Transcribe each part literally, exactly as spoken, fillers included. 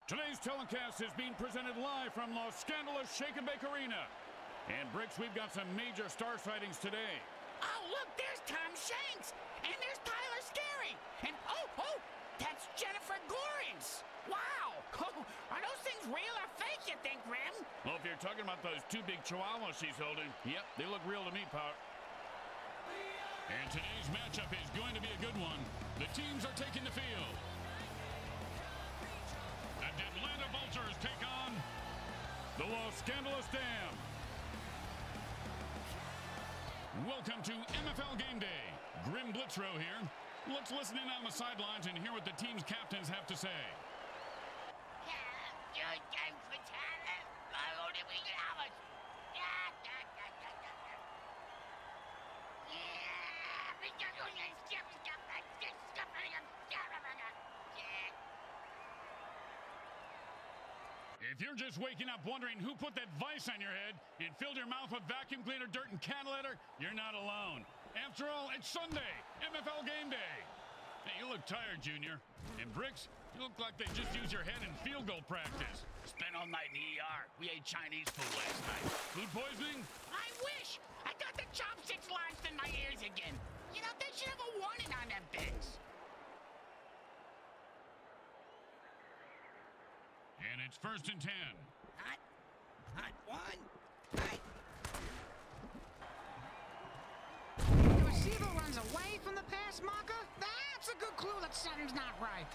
Today's telecast is being presented live from Los Scandalous Shake and Bake Arena. And Bricks, we've got some major star sightings today. Oh, look, there's Tom Shanks. And there's Tyler Scarry. And, oh, oh, that's Jennifer Lawrence. Wow. Oh, are those things real or fake, you think, Grim? Well, if you're talking about those two big chihuahuas she's holding, yep, they look real to me, Power. And today's matchup is going to be a good one. The teams are taking the field. The Atlanta Vultures take on the Los Scandalous Dam. Welcome to M F L Game Day. Grim Blitzrow here. Let's listen in on the sidelines and hear what the team's captains have to say. If you're just waking up wondering who put that vice on your head and filled your mouth with vacuum cleaner, dirt, and cat litter, you're not alone. After all, it's Sunday, M F L Game Day. Hey, you look tired, Junior. And Bricks, you look like they just used your head in field goal practice. Spent all night in the E R. We ate Chinese food last night. Food poisoning? I wish. I got the chopsticks lodged in my ears again. You know, they should have a warning on them things. And it's first and ten. Hot, hot one, hot. The receiver runs away from the pass marker? That's a good clue that something's not right.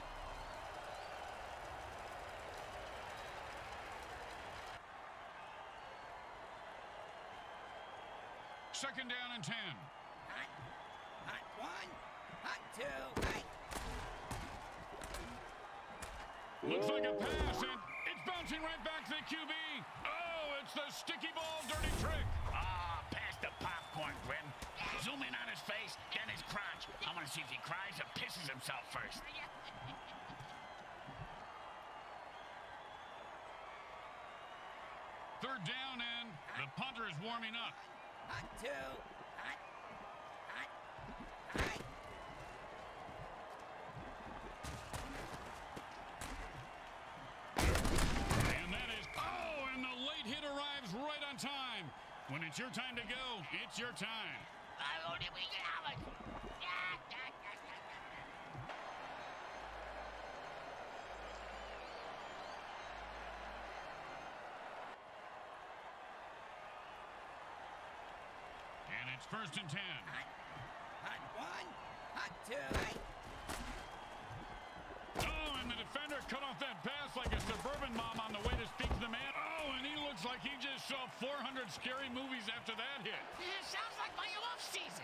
Second down and ten. Hot, hot one, hot two, hot. Looks like a pass, and it's bouncing right back to the Q B. Oh, it's the sticky ball dirty trick. Ah, pass the popcorn, Grim. Zoom in on his face, then his crotch. I want to see if he cries or pisses himself first. Third down, and the punter is warming up. Hot two, hot, hot, hot. And that is, oh, and the late hit arrives right on time. When it's your time to go, it's your time. And it's first and ten. Hot, hot one, hot two, hot. Oh, and the defender cut off that pass like a suburban mom on the way to speak to the man. Oh, and he looks like he just saw four hundred scary movies after that hit. Yeah, sounds like my off season.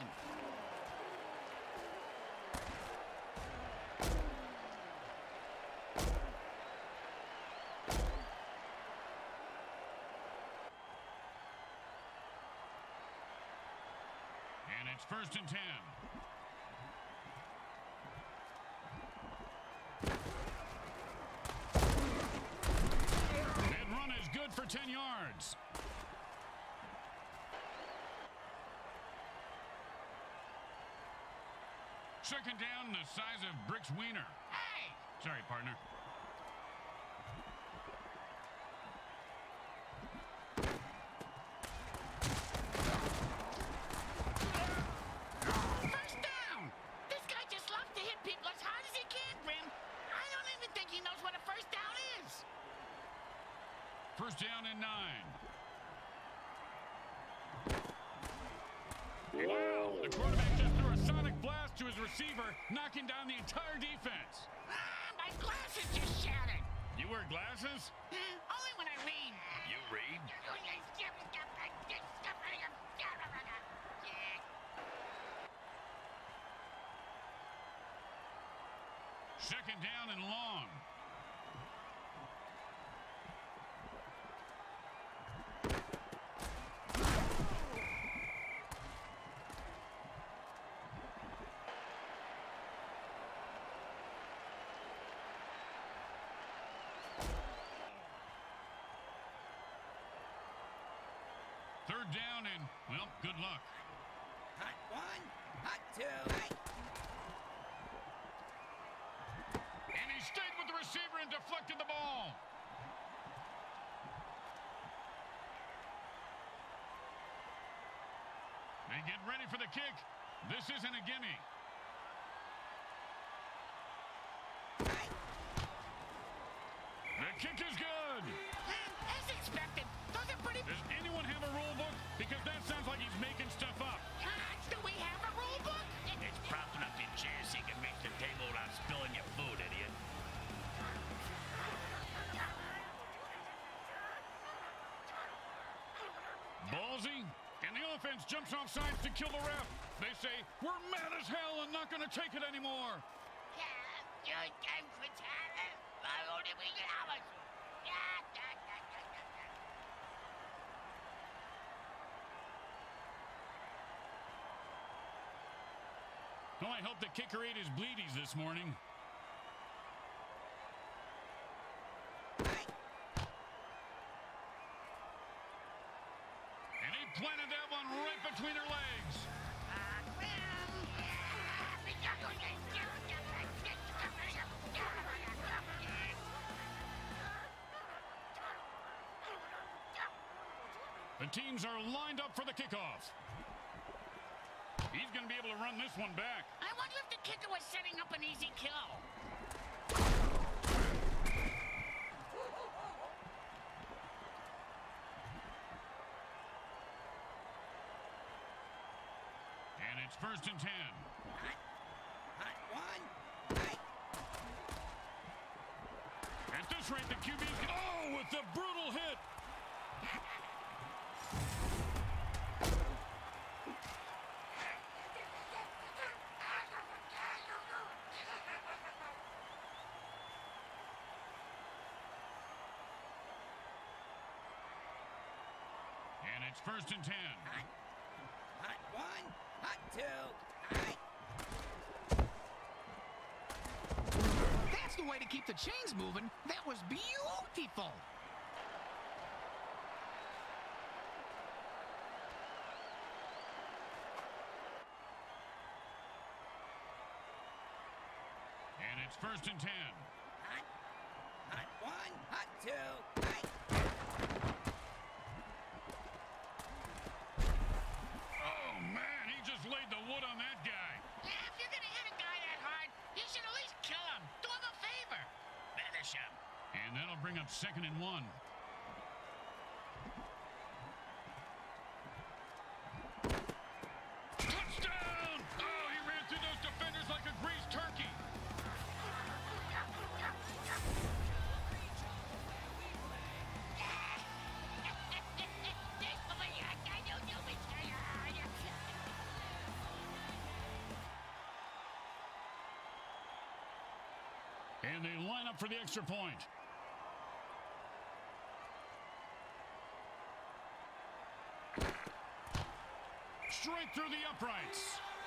And it's first and ten. That run is good for ten yards. Second down, the size of Brick's wiener. Hey! Sorry, partner. First down! This guy just loves to hit people as hard as he can, Grim. I don't even think he knows what a first down is. First down and nine. Wow! The quarterback just threw a sonic blast to his receiver, knocking down the entire defense. Ah, my glasses just shattered. You wear glasses? Eh, only when I read. You read? Second down and long. Third down and, well, good luck. Hot one, hot two, hot. And he stayed with the receiver and deflected the ball. ready for the kick. This isn't a gimme. The kick is good. As expected. Those are pretty... Does anyone have a rule book? Because that sounds like he's making stuff up. Uh, do we have a rule book? It's propping up your chair so you can reach the table without spilling your food, idiot. Ballsy, and the offense jumps off sides to kill the ref. They say, we're mad as hell and not going to take it anymore. Well, I hope the kicker ate his bleedies this morning. And he planted that one right between her legs. The teams are lined up for the kickoff. He's going to be able to run this one back. I wonder if the kicker was setting up an easy kill. And it's first and ten. Hot, hot one. Hot. At this rate, the Q B's... Oh, with the brutal hit. And it's first and ten. Hot, hot one, hot two, hot. That's the way to keep the chains moving. That was beautiful. And it's first and ten. Hot, hot one, hot two, hot. Oh, man, he just laid the wood on that guy. Yeah, if you're gonna hit a guy that hard, you should at least kill him. Do him a favor. Finish him. And that'll bring up second and one. Touchdown! Oh, he ran through those defenders like a greased turkey. And they line up for the extra point. Straight through the uprights.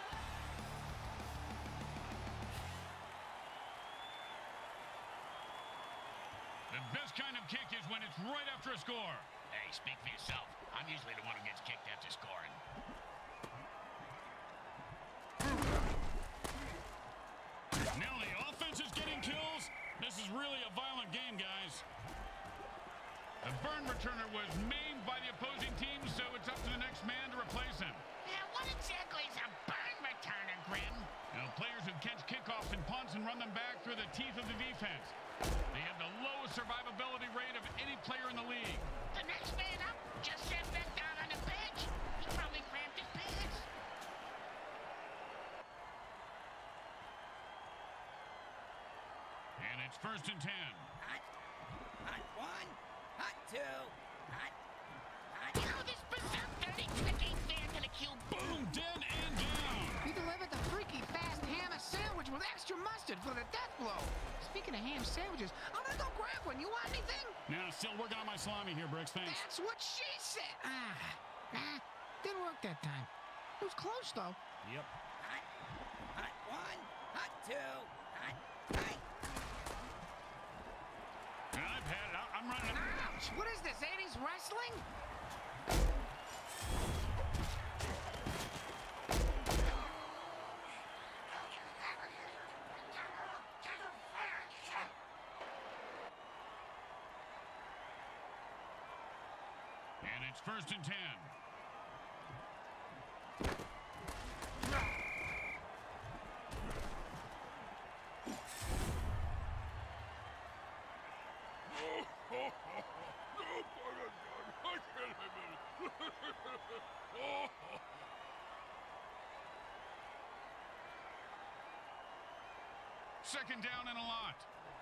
The best kind of kick is when it's right after a score. Hey, speak for yourself. I'm usually the one who gets kicked after scoring. Now the offense is getting kills. This is really a violent game, guys. The burn returner was maimed by the opposing team, so it's up to the next man to replace him. Yeah, what exactly is a burn returner, Grim? You know, players who catch kickoffs and punts and run them back through the teeth of the defense. They have the lowest survivability rate of any player in the league. The next man up just sat back down on the bench. He probably cramped his pants. And it's first and ten. Hot, hot one, hot two, hot, hot. Oh, this berserk dirty trick ain't fair to the Q. Boom, dead and down. He delivered the freaky fast ham sandwich with extra mustard for the death blow. Speaking of ham sandwiches, I'm gonna go grab one. You want anything? Now, still working on my salami here, Bricks. Thanks. That's what she said. Ah, ah, didn't work that time. It was close, though. Yep. Hot, hot one, hot two, hot, hot. I've had it. I- I'm running. Ouch! What is this, eighties wrestling? And it's first and ten. Second down and a lot.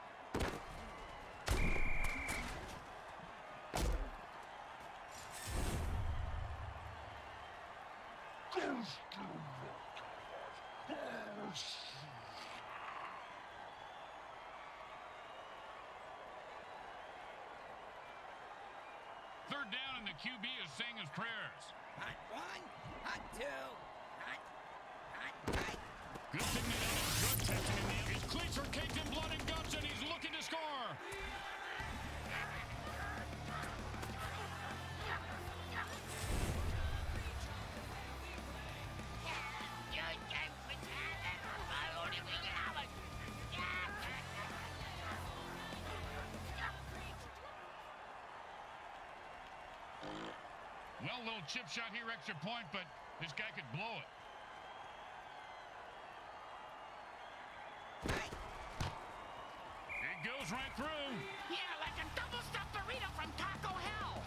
Third down and the Q B is saying his prayers. Hot one, hot two, hot, hot, hot. Good thing they don't have drug testing in the... His cleats are caked in blood and guts, and he's looking to score. Well, little chip shot here, extra point, but this guy could blow it. It goes right through. Yeah, like a double-stuffed burrito from Taco Hell.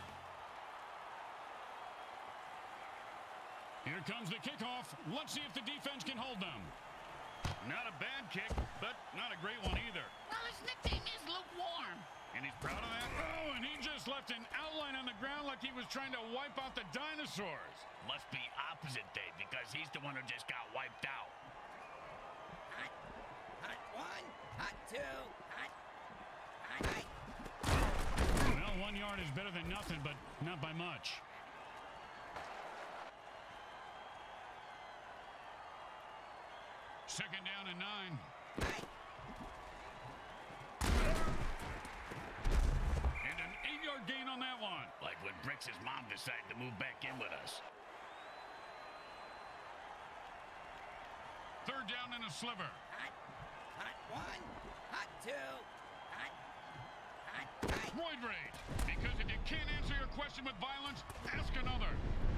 Here comes the kickoff. Let's see if the defense can hold them. Not a bad kick, but not a great one either. Well, his nickname is lukewarm. And he's proud of that. Oh, and he just left an outline on the ground like he was trying to wipe out the dinosaurs. Must be opposite day because he's the one who just got wiped out. Hot, hot one, hot two, hot, hot, hot. Well, one yard is better than nothing, but not by much. Second down and nine. And an eight-yard gain on that one. Like when Bricks' mom decided to move back in with us. Third down and a sliver. Hot, hot one, hot two, hot, hot, hot. Roid rage. Because if you can't answer your question with violence, ask another.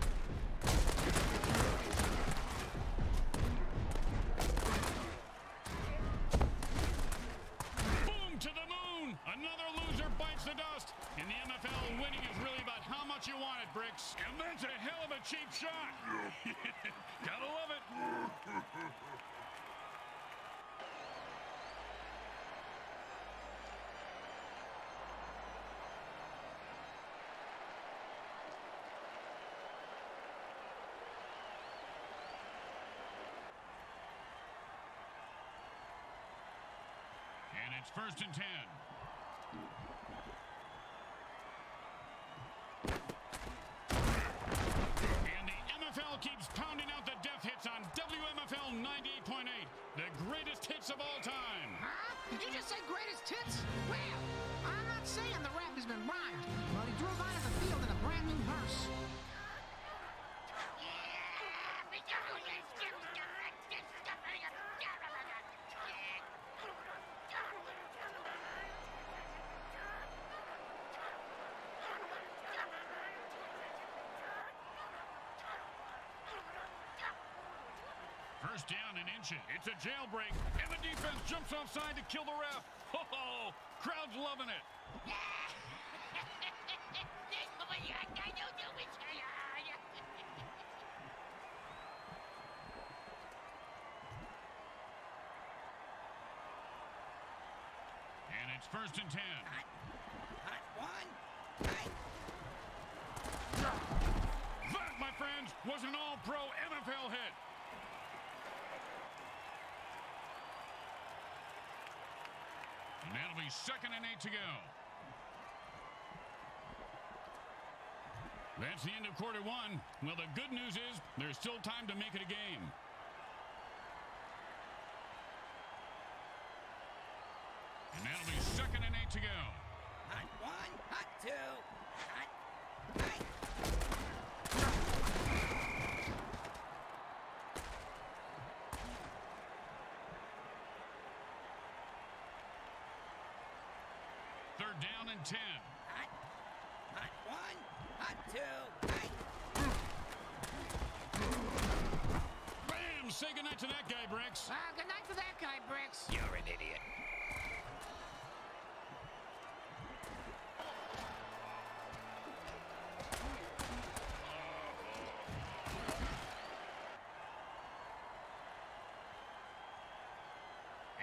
Boom to the moon. Another loser bites the dust. In the N F L, winning is really about how much you want it, Bricks. And that's a hell of a cheap shot. Gotta love it. And it's first and ten. And the N F L keeps pounding out the death hits on W M F L ninety-eight point eight. The greatest hits of all time. Huh? Did you just say greatest hits? Well, I'm not saying the rap has been rhymed, but he drove out of the field in a brand new hearse. First down and inches. It's a jailbreak, and the defense jumps offside to kill the ref. Ho-ho! Crowd's loving it. And it's first and ten. Hot, hot one, hot. That, my friends, was an all-pro N F L hit. And that'll be second and eight to go. That's the end of quarter one. Well, the good news is there's still time to make it a game. And that'll be second and eight to go. Hot one, hot two, hot, hot. Third down and ten. Hot, hot one, hot two, hot. Bam! Say goodnight to that guy, Bricks. Ah, good night to that guy, Bricks. You're an idiot.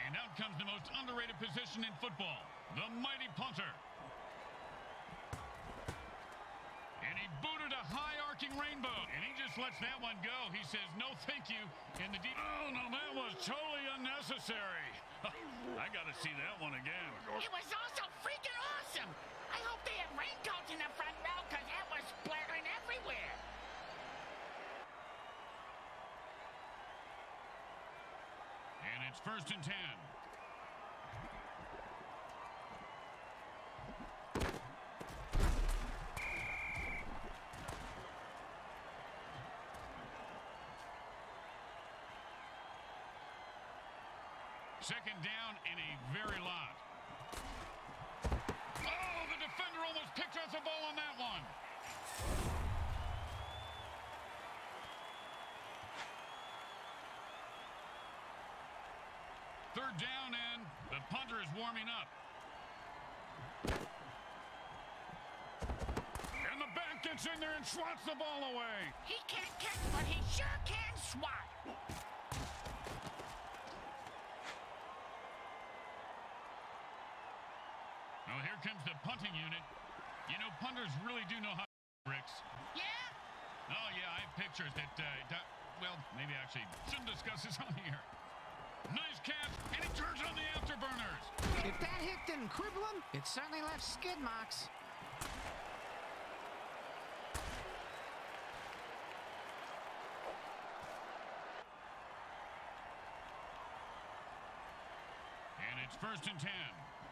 And out comes the most underrated position in football, the mighty punter. And he booted a high-arcing rainbow, and he just lets that one go. He says, no thank you, in the deep... Oh, no, that was totally unnecessary. I got to see that one again. It was also freaking awesome. I hope they had raincoats in the front row, because that was splattering everywhere. And it's first and ten. Second down and a very lot. Oh, the defender almost picked off the ball on that one. Third down, and the punter is warming up. And the back gets in there and swats the ball away. He can't catch, but he sure can swat. Well, here comes the punting unit. You know, punters really do know how to bricks. Yeah? Oh, yeah, I have pictures that, uh, that, well, maybe I actually shouldn't discuss this on here. Nice catch, and he turns on the afterburners. If that hit didn't cripple him, it certainly left skid marks. And it's first and ten.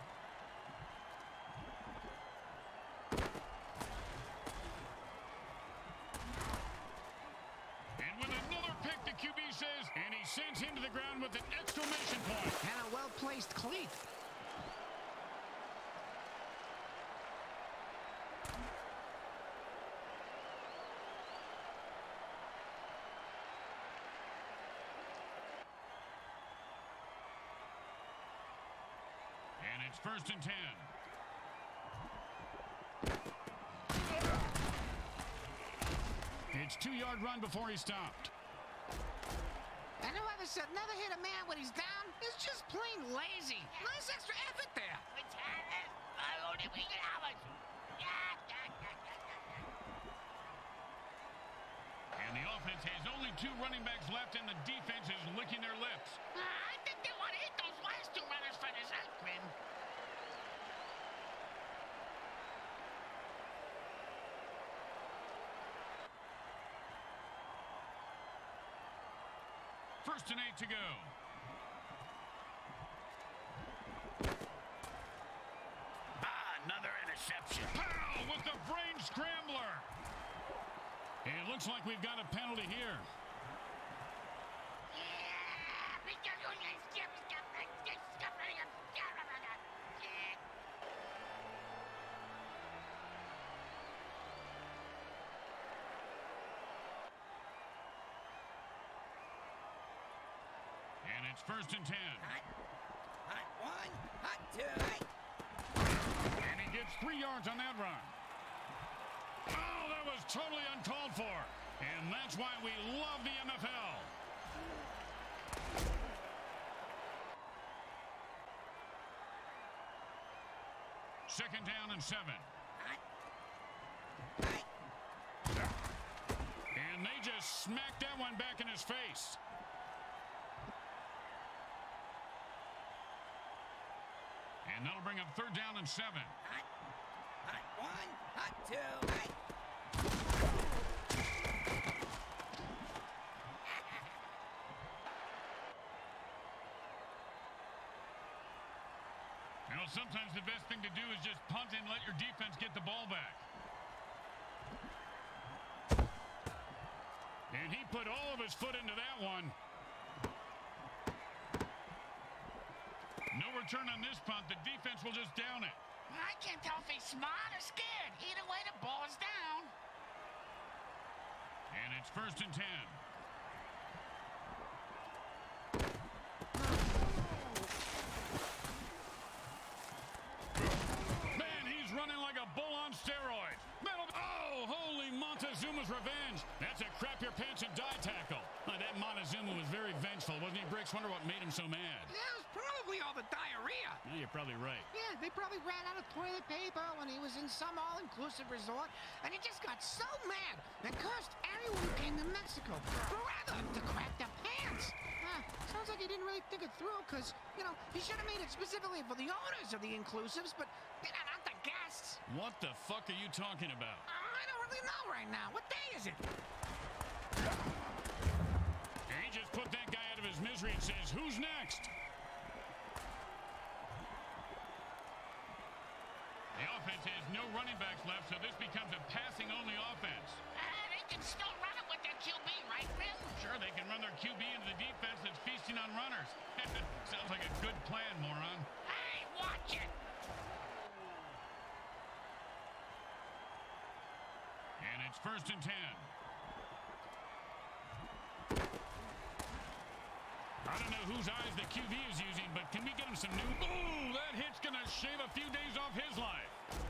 Q B says, and he sends him to the ground with an exclamation point. And a well-placed cleat. And it's first and ten. It's two-yard run before he stopped. And whoever said never hit a man when he's down is just plain lazy. Nice extra effort there. And the offense has only two running backs left, and the defense is licking their lips. Uh, I think they want to hit those last two runners for this Grim. First and eight to go. Ah, another interception. Pow! With the brain scrambler. And it looks like we've got a penalty here. And it's first and ten. Hot, hot one, hot two. And he gets three yards on that run. Oh, that was totally uncalled for. And that's why we love the N F L. Second down and seven. Hot, hot. And they just smacked that one back in his face. And that'll bring up third down and seven. Hot, hot one, hot two. Hot. You know, sometimes the best thing to do is just punt and let your defense get the ball back. And he put all of his foot into that one. No return on this punt. The defense will just down it. I can't tell if he's smart or scared. Either way, the ball's down. And it's first and ten. Man, he's running like a bull on steroids. Metal. Oh, holy Montezuma's revenge. That's a crap your pants and die tackle. Uh, that Montezuma was very vengeful. line's full, wasn't he, Bricks? Wonder what made him so mad. Yeah, it was probably all the diarrhea. Yeah, you're probably right. Yeah, they probably ran out of toilet paper when he was in some all-inclusive resort, and he just got so mad and cursed everyone who came to Mexico, or rather, to crack their pants. Uh, sounds like he didn't really think it through, because, you know, he should have made it specifically for the owners of the inclusives, but you know, not the guests. What the fuck are you talking about? I don't really know right now. What day is it? And he just put that guy out of his misery and says, who's next? The offense has no running backs left, so this becomes a passing-only offense. Uh, they can still run it with their Q B, right, Grim? Sure, they can run their Q B into the defense that's feasting on runners. Sounds like a good plan, moron. Hey, watch it. And it's first and ten. I don't know whose eyes the Q B is using, but can we get him some new... Ooh, that hit's going to shave a few days off his life.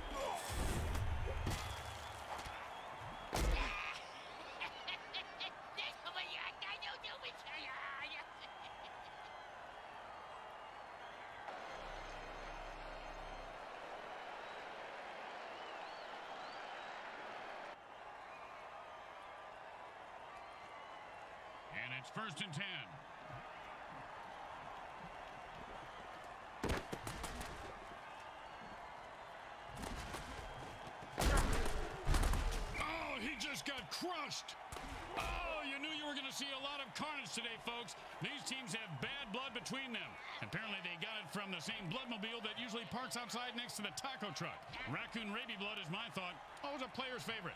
And it's first and ten. Oh, he just got crushed. Oh, you knew you were going to see a lot of carnage today, folks. These teams have bad blood between them. Apparently, they got it from the same bloodmobile that usually parks outside next to the taco truck. Raccoon rabies blood is my thought. Always a player's favorite.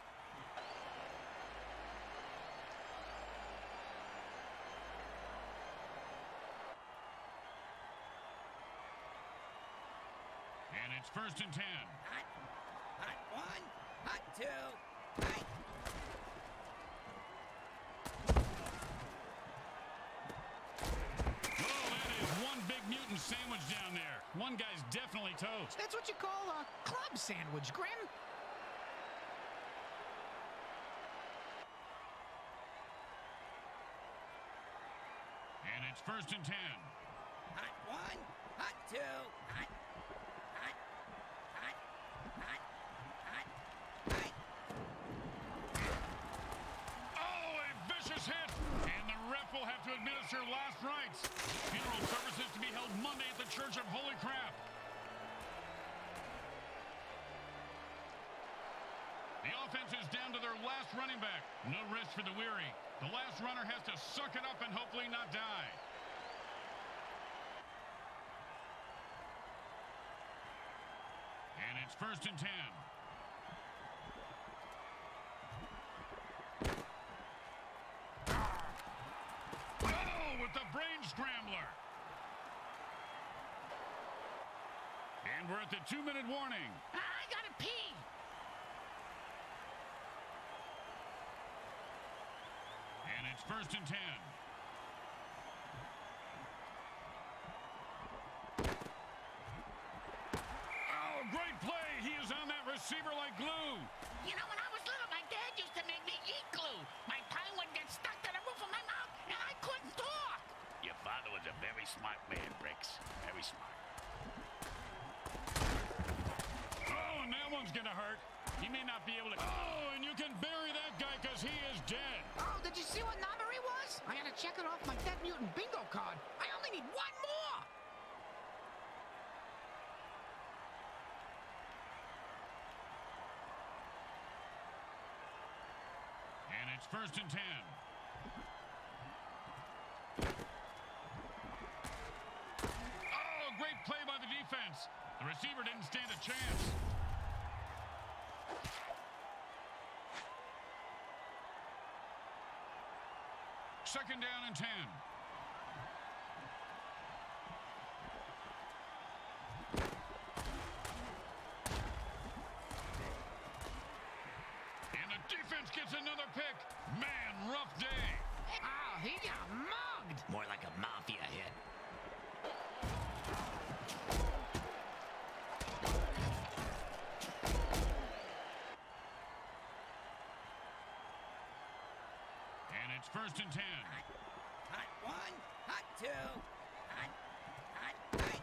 And it's first and ten. Hot, hot one, hot two, hot. Oh, that is one big mutant sandwich down there. One guy's definitely toast. That's what you call a club sandwich, Grim. And it's first and ten. Hot one, hot two, hot, hot, hot, hot, hot, hot. Oh, a vicious hit. And the ref will have to administer last rites. Funeral services to be held Monday at the Church of Holy Crap. The offense is down to their last running back. No rest for the weary. The last runner has to suck it up and hopefully not die. And it's first and ten. Oh, with the brain scrambler. And we're at the two-minute warning. I gotta pee. And it's first and ten. Oh, great play. He is on that receiver like glue. You know, when I was little, my dad used to make me eat glue. My tongue would get stuck to the roof of my mouth, and I couldn't talk. Your father was a very smart man, Bricks. Very smart. Oh, and that one's going to hurt. He may not be able to... Oh, and you can bury that guy because he is dead. Oh, did you see what number he was? I gotta check it off my Dead Mutant bingo card. I only need one more. And it's first and ten. Oh, great play by the defense. The receiver didn't stand a chance. Second down and ten. And the defense gets another pick. Man, rough day. Oh, he got mugged. More like a mafia hit. And it's first and ten. Hot one, two, hot, hot, hot.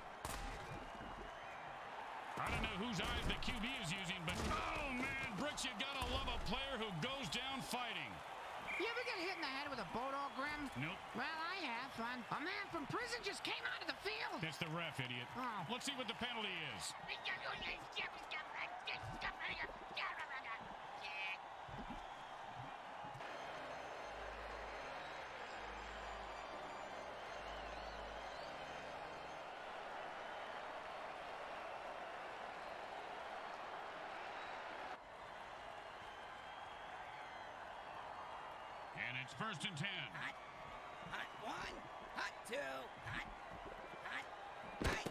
I don't know whose eyes the Q B is using, but oh man, Bricks, you gotta love a player who goes down fighting. You ever get hit in the head with a bulldog, Grim? Nope. Well, I have. Um, a man from prison just came out of the field. That's the ref, idiot. Oh. Let's see what the penalty is. And it's first and ten. Hot, hot one, hot two, hot, hot, hot.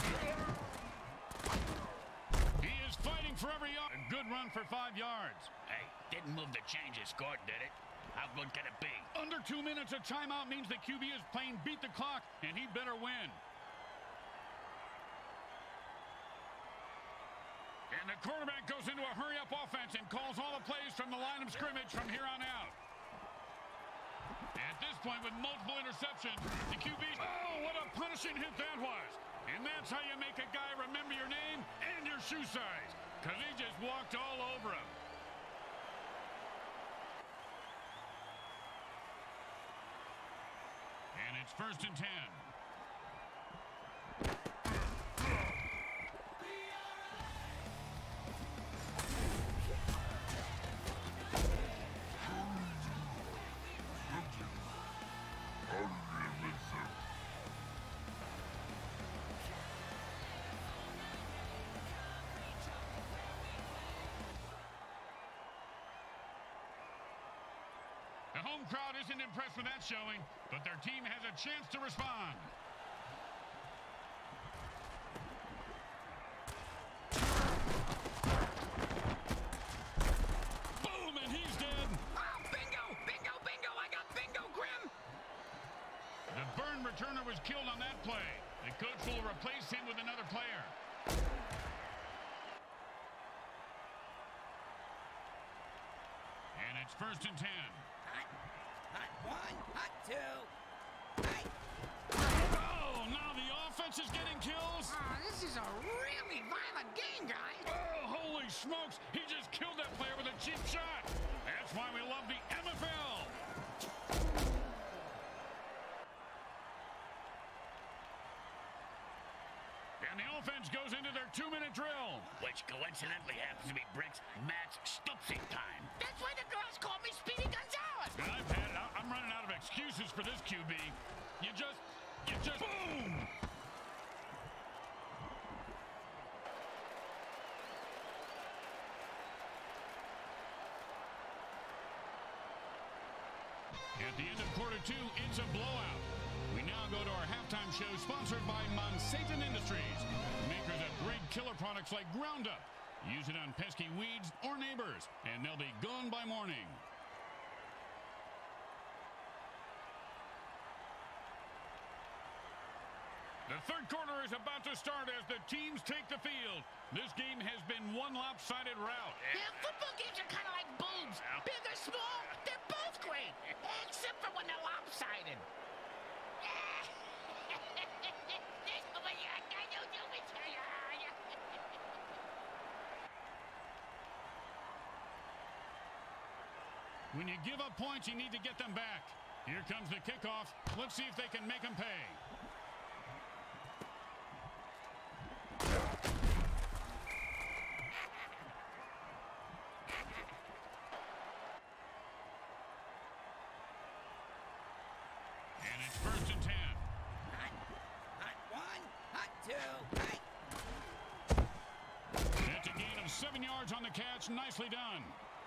He is fighting for every yard. A good run for five yards. Hey, didn't move the change and scored, did it? How good can it be? Under two minutes, a timeout means the Q B is playing beat the clock, and he better win. And the quarterback goes into a hurry-up offense and calls all the plays from the line of scrimmage from here on out. At this point, with multiple interceptions, the Q B... Oh, what a punishing hit that was. And that's how you make a guy remember your name and your shoe size, because he just walked all over him. And it's first and ten. The home crowd isn't impressed with that showing, but their team has a chance to respond. Boom, and he's dead. Oh, bingo! Bingo, bingo! I got bingo, Grim! The burn returner was killed on that play. The coach will replace him with another player. And it's first and ten. Hot, hot one, hot two, hot. Oh, now the offense is getting kills. Oh, this is a really violent game, guys. Oh, holy smokes. He just killed that player with a cheap shot. That's why we love the M F L. And the offense goes into their two-minute drill. Which coincidentally happens to be Bricks' Matt's Stupsy time. That's why the girls call me Speedy Gonzalez. And I've had it. I'm running out of excuses for this Q B. You just, you just, boom! At the end of quarter two, it's a blowout. We now go to our halftime show sponsored by Monsatan Industries, makers of great killer products like Groundup. Use it on pesky weeds or neighbors, and they'll be gone by morning. The third quarter is about to start as the teams take the field. This game has been one lopsided rout. Yeah, football games are kind of like boobs. Big or small, they're both great. Except for when they're lopsided. When you give up points, you need to get them back. Here comes the kickoff. Let's see if they can make them pay. And it's first and ten. Hot, hot one, hot two, hot. That's a gain of seven yards on the catch. Nicely done.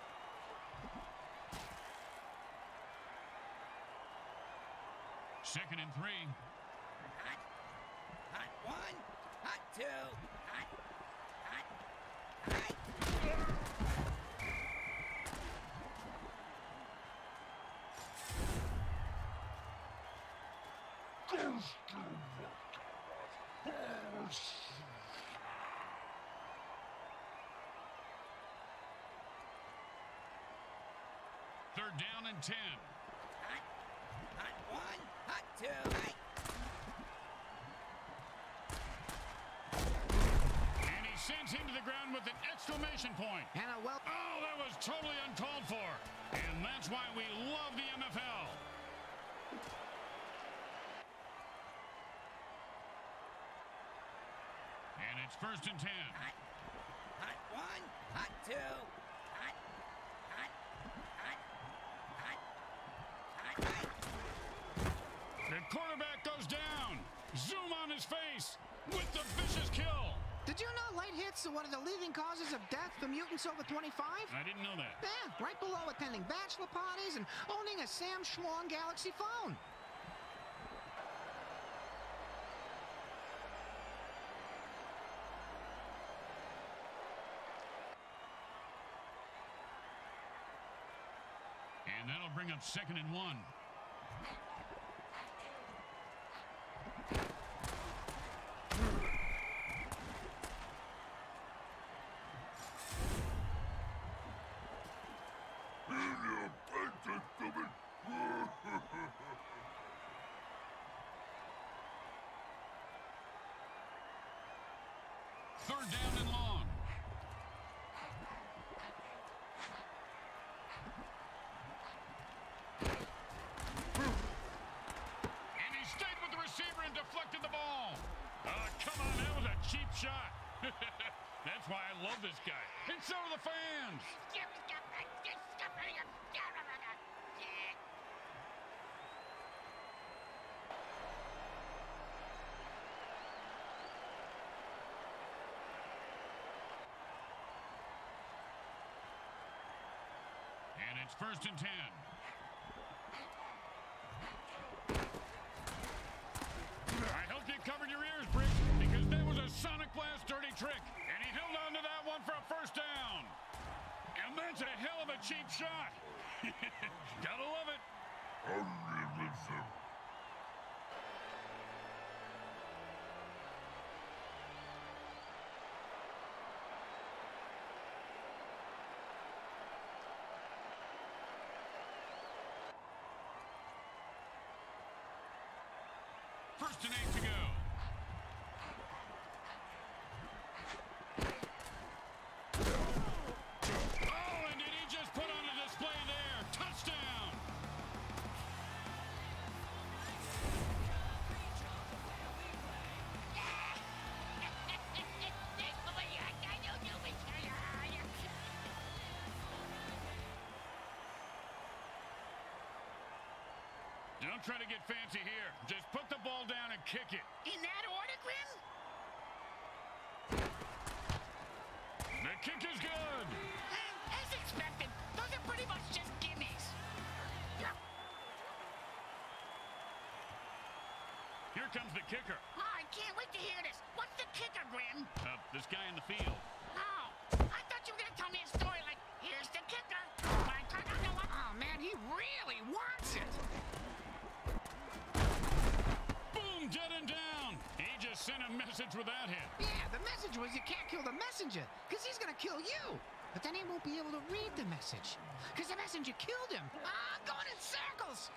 Second and three. Hot, hot one, hot two, hot, hot, hot. Third down and ten. Hot, hot one, hot two, hot. exclamation point. And a well... Oh, that was totally uncalled for. And that's why we love the M F L. And it's first and ten. Hot, hot one, hot two, hot, hot, hot, hot, hot, hot. The quarterback goes down. Zoom on his face with the vicious kill. Did you know light hits are one of the leading causes of death for mutants over twenty-five? I didn't know that. Yeah, right below attending bachelor parties and owning a Sam Schlong Galaxy phone. And that'll bring up second and one. Third down and long. And he stayed with the receiver and deflected the ball. Oh, come on, that was a cheap shot. That's why I love this guy. And so do the fans. And it's first and ten. I hope you covered your ears, Briggs, because that was a Sonic Blast dirty trick. And he held on to that one for a first down. And that's a hell of a cheap shot. Gotta love it. First and eight to go. Oh, and did he just put on a display there? Touchdown! Don't try to get fancy here. Just put the ball down and kick it. In that order, Grim? The kick is good. Uh, as expected, those are pretty much just gimmies. Here comes the kicker. Oh, I can't wait to hear this. What's the kicker, Grim? Uh, this guy in the field. Oh, I thought you were going to tell me a story like, here's the kicker. My turn. Oh, man, he really wants it. Boom, dead and down. He just sent a message with that hit. Yeah, the message was you can't kill the messenger, because he's going to kill you. But then he won't be able to read the message, because the messenger killed him. Ah, I'm going in circles.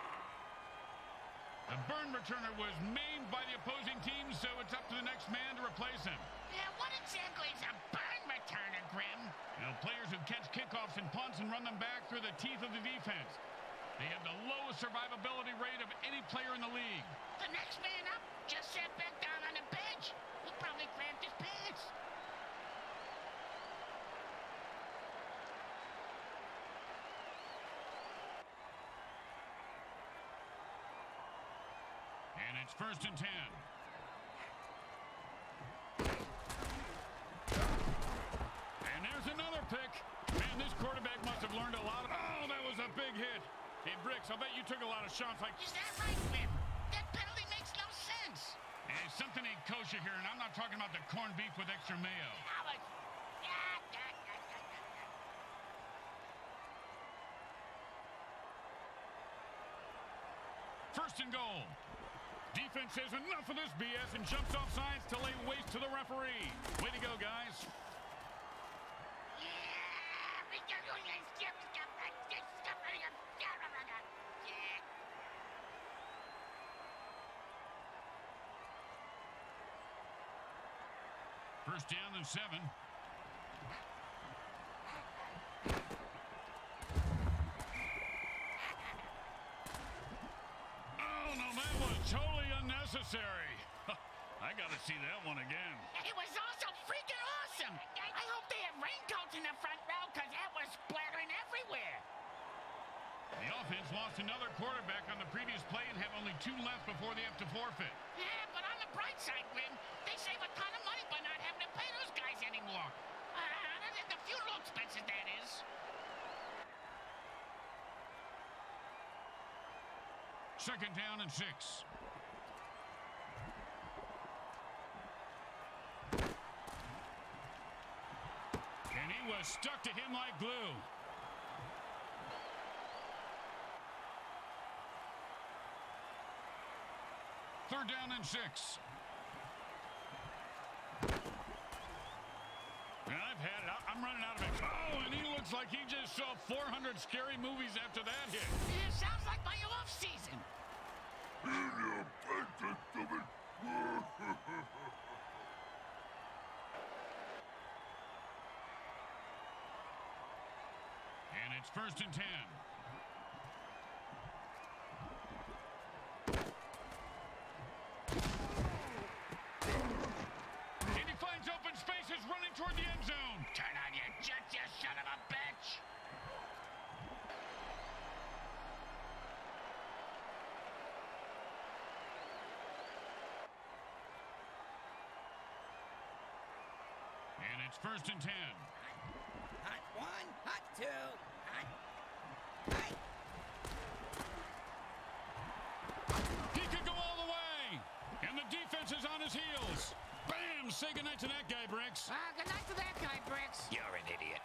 The burn returner was maimed by the opposing team, so it's up to the next man to replace him. Yeah, what exactly is a burn returner, Grim? You know, players who catch kickoffs and punts and run them back through the teeth of the defense. They have the lowest survivability rate of any player in the league. The next man up just sat back down on the bench. He probably cramped his pants. And it's first and ten. And there's another pick. Man, this quarterback must have learned a lot. Oh, that was a big hit. Hey, Bricks, I'll bet you took a lot of shots like... Is that right, Grim? That penalty makes no sense. Hey, something ain't kosher here, and I'm not talking about the corned beef with extra mayo. How much? Yeah, yeah, yeah, yeah, yeah. First and goal. Defense says enough of this B S and jumps off sides to lay waste to the referee. Way to go, guys. First down and seven. unnecessary. I gotta see that one again. It was also freaking awesome. I hope they have raincoats in the front row because that was splattering everywhere. The offense lost another quarterback on the previous play and have only two left before they have to forfeit. Yeah, but on the bright side, Grim, they save a ton of money by not having to pay those guys anymore. Uh, the funeral expenses, that is. Second down and six. And he was stuck to him like glue. Third down and six. And I've had it. I'm running out of it. Oh, and he looks like he just saw four hundred scary movies after that hit. It sounds like my off season. And it's first and ten. And he finds open spaces running toward the end zone. Turn on your jet, you son of a bitch. And it's first and ten. Hot one, hot two, hot, hot. He could go all the way. And the defense is on his heels. Bam! Say goodnight to that guy, Bricks. Ah, good night to that guy, Bricks. You're an idiot.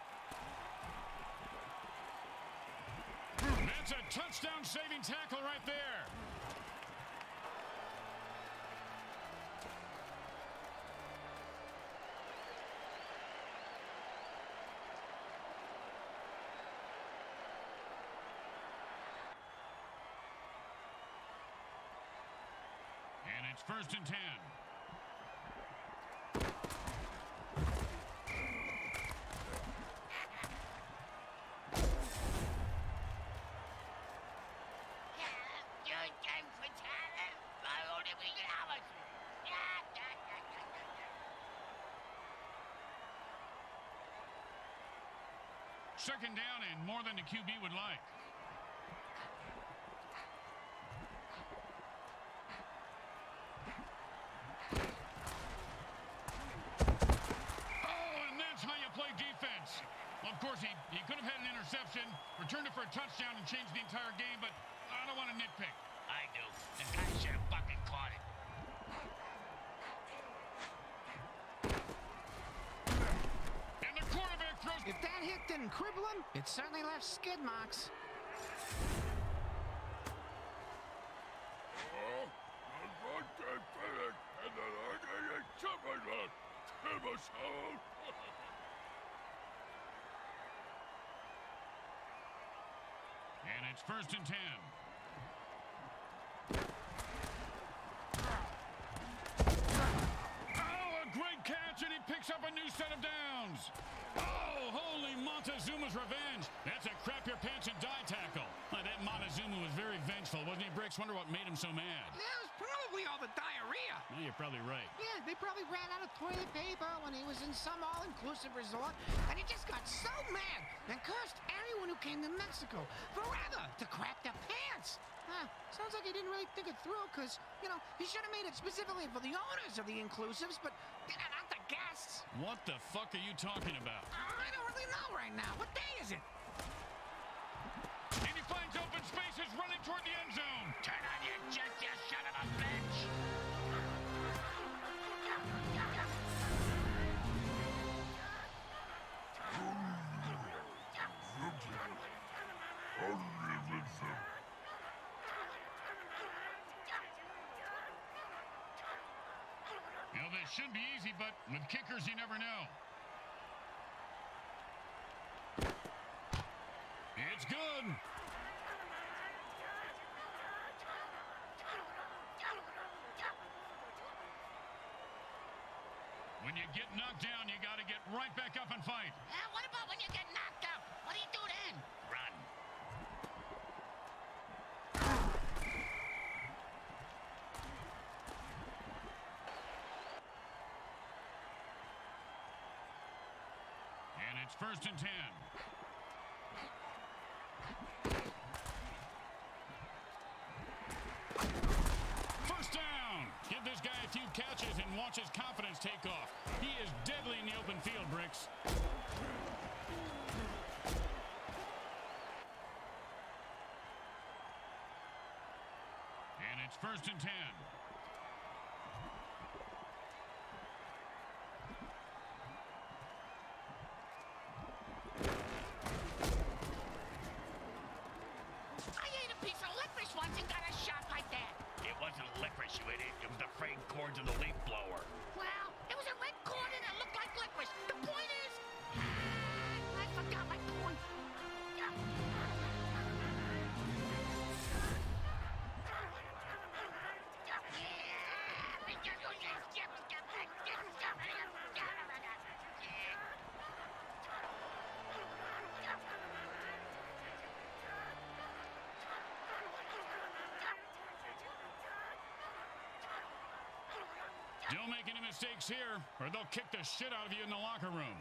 That's a touchdown-saving tackle right there. And it's first and ten. Second down and more than the Q B would like. Oh, and that's how you play defense. Well, of course, he, he could have had an interception, returned it for a touchdown, and changed the entire game, but I don't want to nitpick. I do. The guy should have fucking caught it. And the quarterback throws... If that hit didn't cripple him, it certainly left skid marks. And it's first and ten. Oh, a great catch, and he picks up a new set of downs. Oh, holy Montezuma's revenge. That's a crap your pants and die tackle. Uh, that Montezuma was very vengeful, wasn't he, Bricks? Wonder what made him so mad. That was probably all the diarrhea. Yeah, you're probably right. Yeah, they probably ran out of toilet paper when he was in some all-inclusive resort, and he just got so mad and cursed everyone who came to Mexico forever to crap their pants. Huh, sounds like he didn't really think it through, because, you know, he should have made it specifically for the owners of the inclusives, but not the guests. What the fuck are you talking about? I don't really know right now. What day is it? And he finds open spaces running toward the end zone. Turn on your jet, you son of a bitch. You know, this should be easy, but with kickers, you never know. It's good. When you get knocked down, you got to get right back up and fight. Uh, what about when you get knocked up? What do you do then? Run. first and ten. First down. Give this guy a few catches and watch his confidence take off. He is deadly in the open field, Bricks. And it's first and ten. I ate a piece of licorice once and got a shot like that. It wasn't licorice, you idiot. It was the frayed cords of the leaf blower. Well, it was a red cord and it looked like licorice. The point is, I forgot my point. Don't make any mistakes here, or they'll kick the shit out of you in the locker room.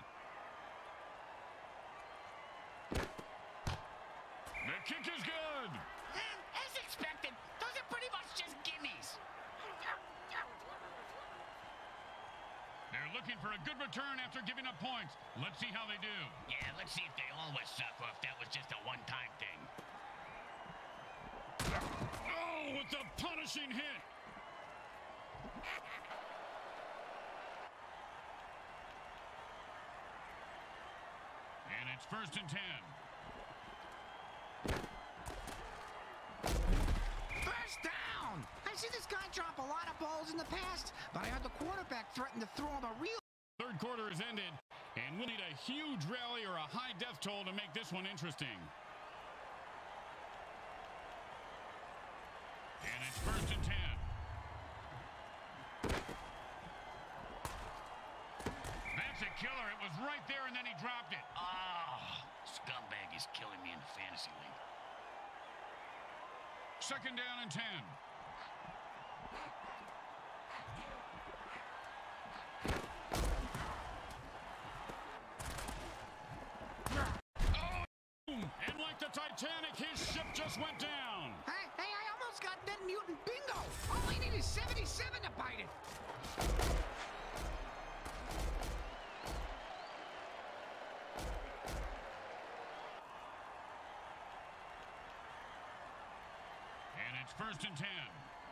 The kick is good. And as expected, those are pretty much just gimmies. They're looking for a good return after giving up points. Let's see how they do. Yeah, let's see if they always suck or if that was just a one-time thing. Oh, with the punishing hit. And it's first and ten. First down! I've seen this guy drop a lot of balls in the past, but I heard the quarterback threaten to throw him a real... Third quarter is ended, and we'll need a huge rally or a high death toll to make this one interesting. And it's first and ten. That's a killer. It was right there, and then he dropped it. Oh, scumbag is killing me in the fantasy league. Second down and ten. Oh, and like the Titanic, his ship just went down. Hey, hey, I almost got Dead Mutant Bingo! All I need is seventy-seven to bite it! And it's first and ten.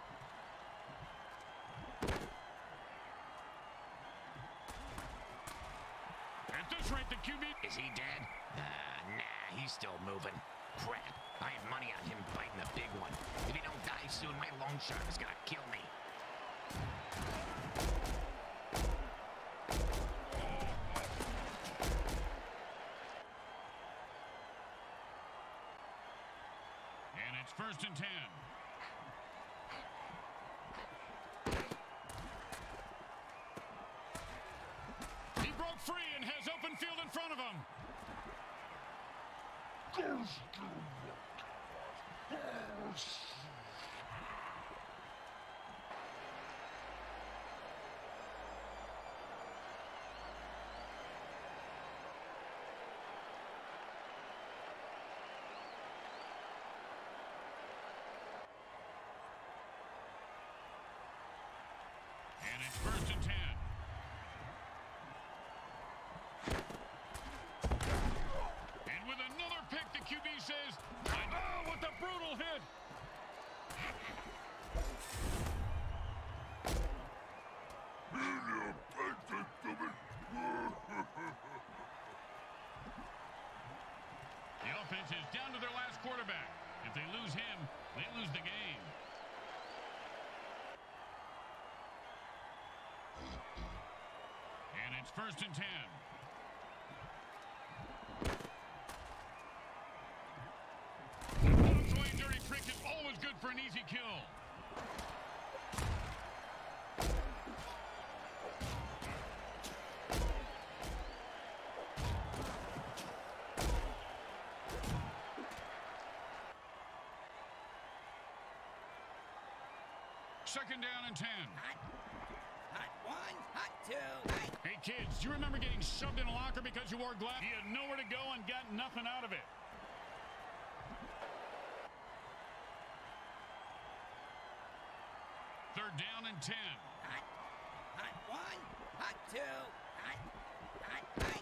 At this rate, the Q B... Is he dead? Uh, nah, he's still moving. Crap. I have money on him biting the big one. If he don't die soon, my loan shark is gonna kill me. And it's first and ten. He broke free and has open field in front of him. And it's first and ten. And with another pick, the Q B says, oh, with a brutal hit. The offense is down to their last quarterback. If they lose him, they lose the game. And it's first and ten. The bounce-away dirty trick is always good for an easy kill. Second down and ten. Hot, Hot one, hot two, hot. Hey, kids, do you remember getting shoved in a locker because you wore glasses? You had nowhere to go and got nothing out of it. Third down and ten. Hot, hot one, hot two, hot, hot, hot.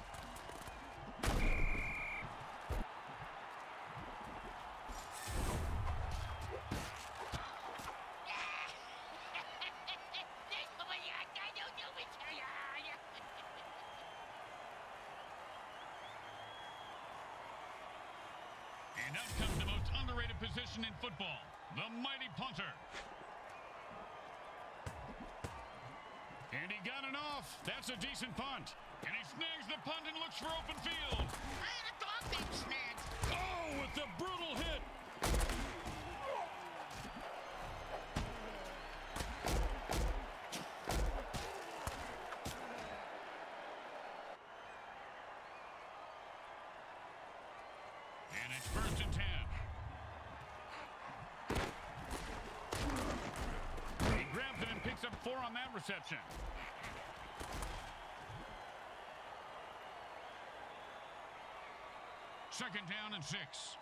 And out comes the most underrated position in football, the mighty punter. And he got it off. That's a decent punt. And he snags the punt and looks for open field. I had a dog named Snags. Oh, with the brutal hit. And it's first and ten. He grabs it and picks up four on that reception. Second down and six.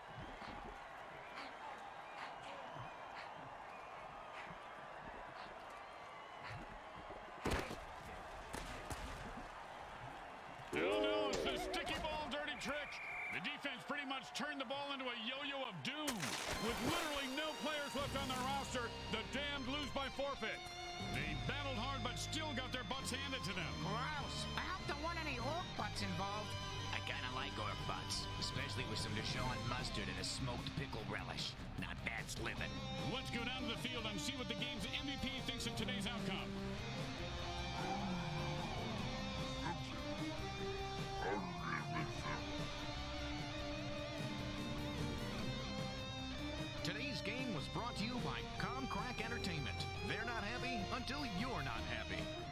Oh no, it's the sticky ball dirty trick. The defense pretty much turned the ball into a yo-yo of doom. With literally no players left on their roster, the Damned lose by forfeit. They battled hard but still got their butts handed to them. Gross. I hope there weren't any orc butts involved. I kind of like orc butts, especially with some Dijon mustard and a smoked pickle relish. Now that's living. Let's go down to the field and see what the game's M V P thinks of today's outcome. Today's game was brought to you by Comcrack Entertainment. They're not happy until you're not happy.